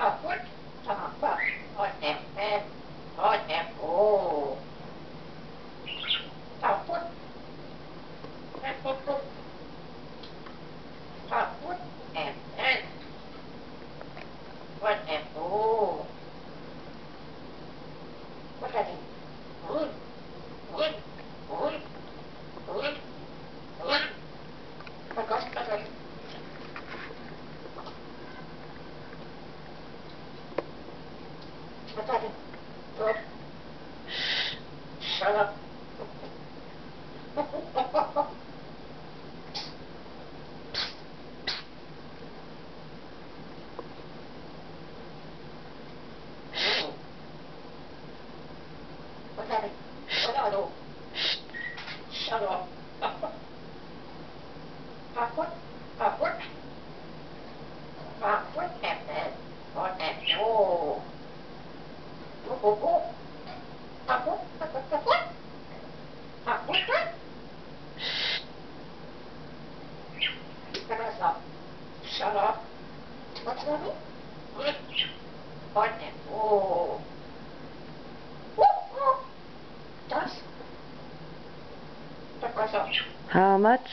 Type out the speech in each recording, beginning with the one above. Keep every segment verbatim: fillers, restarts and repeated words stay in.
Shut up. What's happening? What do I do? Shut up. Backward. Backward. Backward. And then. On and go. Go, go, go. Backward. Backward. Backward. Backward. Shut up. Shut up. What's that mean? Good. On and go. Does. How much?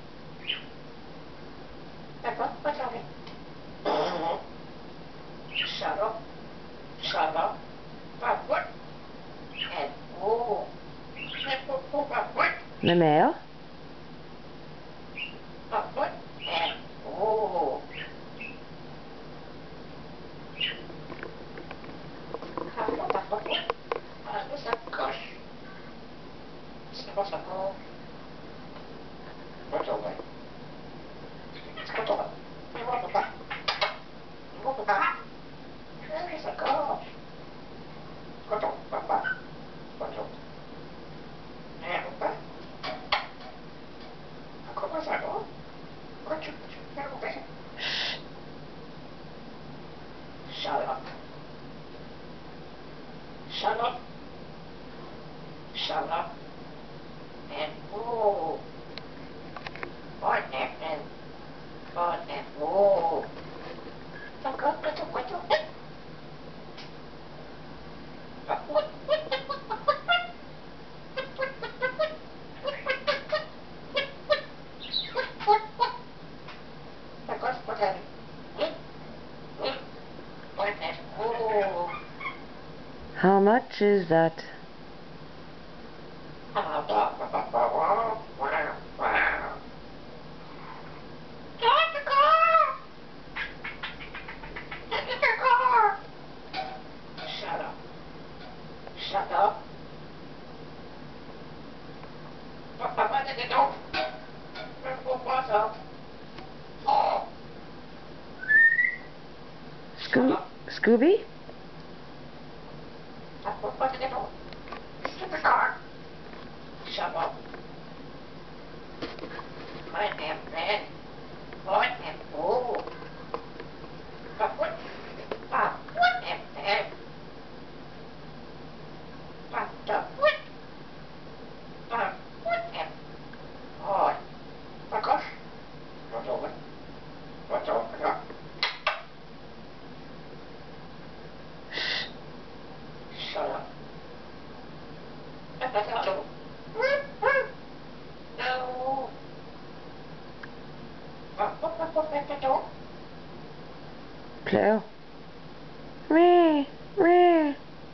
Shut up. Shut up. Backward. And go. Backward. The male? Backward. And go. Backward. Sacoshe. Sacoshe. What's over? What's over? I want to back. I want to back. Where is Sacoshe? What's over? Papa. What's over? I want to back. Come on, Sacoshe. What's over? I want to back. Shut up. Shut up. Shut up. And go. On and and on and go. Look up, look up, look up. What's happening? On and go. How much is that? Shut up. Shut up. Papa didn't know. What's up? Oh. Scoo Scooby? What did it know? Get the car. Shut up. I am red. I am blue. Backward. Backward and then. Backward. Backward and on. Sacoshe. What's over? What's over? Shut up. No. No. Play. Meh, meh.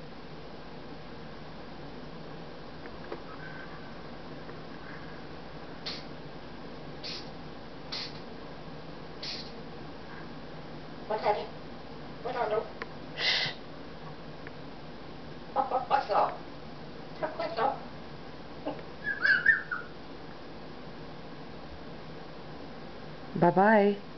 What's happening? What I do? What's up? What's up? Bye-bye.